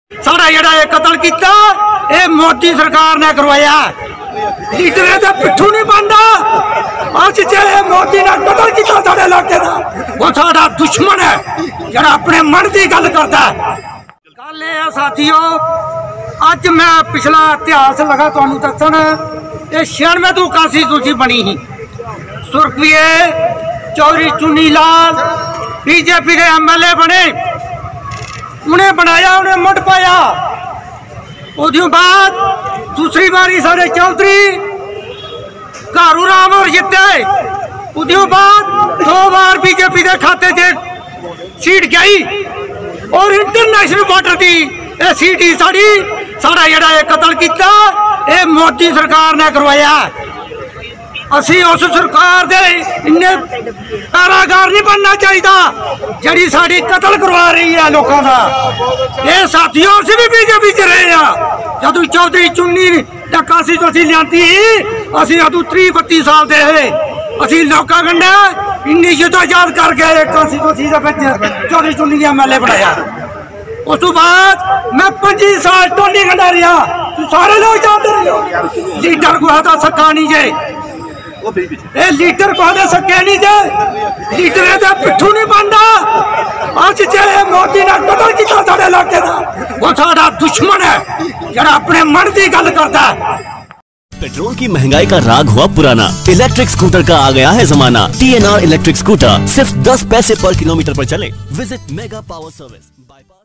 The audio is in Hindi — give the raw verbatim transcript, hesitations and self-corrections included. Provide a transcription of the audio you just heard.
साड़ा जेड़ा ये कतल किया ये मोदी सरकार ने करवाया। लीडर का पिट्ठू नहीं बनता। अज जे मोदी ने कतल किया साढ़े इलाके का वो साड़ा दुश्मन है जरा अपने मन की गल करता है। गल ये साथियों अज मैं पिछला इतिहास लगा तुहानू दसन ये छियानवे तो इक्यासी सूची बनी ही सुरखवीए चौधरी चुनी लाल बीजेपी के एम एल ए बने उन्हें बनाया उन्हें मुठ पाया। उस बाद दूसरी बारी सारे चौधरी घारू राम और जिते। उस बाद दो बार बीजेपी के खाते से सीट गई और इंटरनेशनल बॉर्डर की यह सीट ही साड़ी साड़ा जेड़ा ये कतल किया ये मोदी सरकार ने करवाया। असी उस सरकार दे इन्ने कारागार नहीं बनना चाहिए जड़ी साड़ी कतल करवा रही है लोगों का। ये साथियों से भी बीजेपी च रहे हैं जदू चौधरी चुन्नी इक्यासी तो असी लियांती असी अदू त्री बत्ती साल दे असी लोगों कन्नै इन्नी जदोजहद कर गए इक्यासी तो असी चौधरी चुन्नी एम एल ए बनाया। उस बाद मैं पच्ची साल टोनी गंडारिया सारे लोग जानते रहे लीडर को हटा सका नहीं जे ए लीडर को हटा सके नहीं जे लीडर का पिट्ठू नहीं बनता। अज जे मोदी ने कतल किया साढ़े इलाके का वो साड़ा दुश्मन है जरा अपने मन की गल करता है। पेट्रोल की महंगाई का राग हुआ पुराना, इलेक्ट्रिक स्कूटर का आ गया है जमाना। T N R electric scooter सिर्फ दस पैसे पर किलोमीटर पर चले। Visit mega power service bypass.